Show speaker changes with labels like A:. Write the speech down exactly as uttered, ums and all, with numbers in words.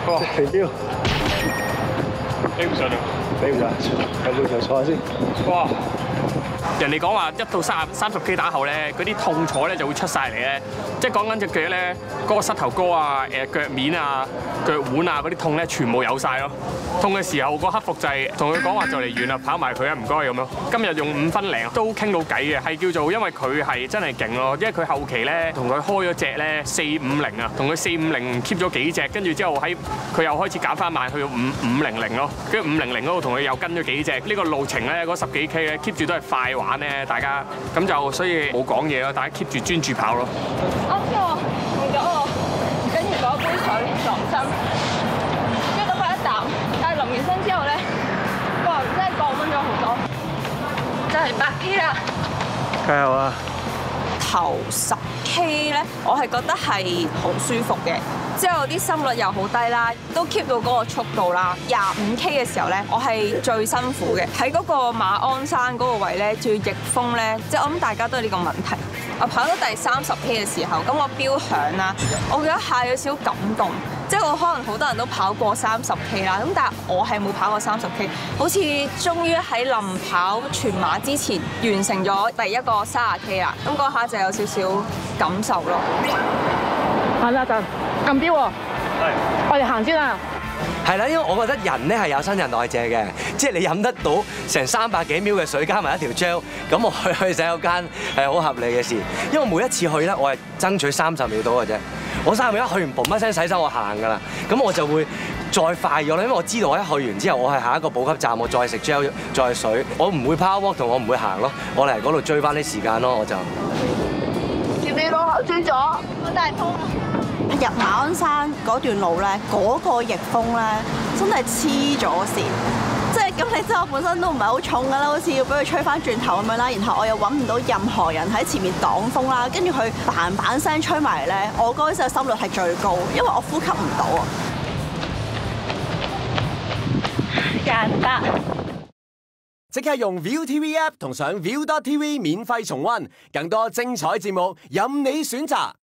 A: 哇！肥標，
B: 頂唔順啊！
A: 頂唔順，有冇場坐下先？
B: 哇！人哋講話一到三三十 K 打後咧，嗰啲痛楚咧就會出晒嚟咧，即係講緊隻腳咧，嗰個膝頭哥啊、誒腳面啊、腳腕啊嗰啲痛咧，全部有晒咯。痛嘅時候個克服就係同佢講話就嚟完啦，跑埋佢啊，唔該咁樣。今日用五分零都傾到偈嘅，係叫做因為佢係真係勁咯，因為佢後期咧同佢開咗隻咧四五零啊，同佢四五零 keep 咗幾隻，跟住之後喺佢又開始減翻慢去到五五零零咯，跟住五零零嗰度同佢又跟咗幾隻。呢個路程咧嗰十幾 K 咧 keep 住都係快玩咧，大家咁就所以冇講嘢咯，大家 keep 住專注跑咯。
C: 啱先我用咗我跟住攞杯水撞身，跟住咁快一啖，但係淋完身之後咧，哇！真係降溫咗好多，就係八 K 啦。
A: 加油啊！
C: 頭十 K 咧，我係覺得係好舒服嘅，之後啲心率又好低啦，都 keep 到嗰個速度啦。廿五 K 嘅時候咧，我係最辛苦嘅，喺嗰個馬鞍山嗰個位咧，仲要逆風咧，即係我諗大家都有呢個問題。我跑到第三十 K 嘅時候，咁我標響啦，我有一下有少少感動，即係我可能好多人都跑過三十 K 啦，咁但係我係冇跑過三十 K，好似終於喺臨跑全馬之前完成咗第一個三十 K 啦，咁嗰下就有少少感受咯。
D: 行啦，就撳標喎，我哋行先啦。
E: 係啦，因為我覺得人咧係有新陳代謝嘅，即係你飲得到成三百幾秒嘅水加埋一條 gel，咁我去去洗手間係好合理嘅事。因為每一次去咧，我係爭取三十秒到嘅啫。我三十秒一去完，嘣一聲洗手，我行㗎啦。咁我就會再快咗啦，因為我知道我一去完之後，我係下一個補給站，我再食 gel 再水，我唔會 power walk 同我唔會行咯，我嚟嗰度追翻啲時間咯，我就。
C: 接你攞口追咗，我大風。
F: 入馬鞍山嗰段路咧，嗰個逆風咧，真係黐咗線。即係咁，你知我本身都唔係好重㗎啦，好似要俾佢吹翻轉頭咁樣啦。然後我又揾唔到任何人喺前面擋風啦，跟住佢嘭嘭聲吹埋嚟咧，我嗰陣時嘅心率係最高，因為我呼吸唔到啊。
C: 簡單。
G: 即刻用 ViuTV App 同上 Viu dot T V 免費重溫，更多精彩節目任你選擇。